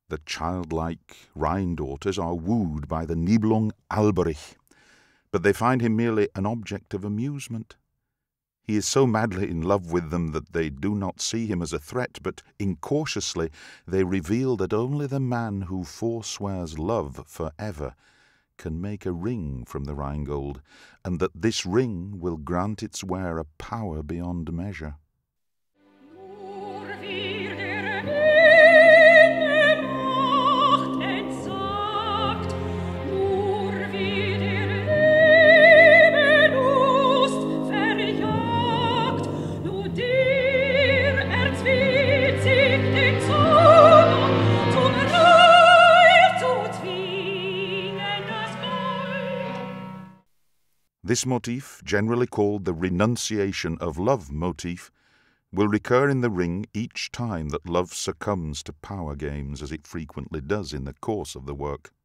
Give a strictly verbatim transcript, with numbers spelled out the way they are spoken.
The childlike Rhine daughters are wooed by the Nibelung Alberich, but they find him merely an object of amusement. He is so madly in love with them that they do not see him as a threat, but incautiously they reveal that only the man who forswears love for ever can make a ring from the Rheingold, and that this ring will grant its wearer power beyond measure. This motif, generally called the renunciation of love motif, will recur in the ring each time that love succumbs to power games, as it frequently does in the course of the work.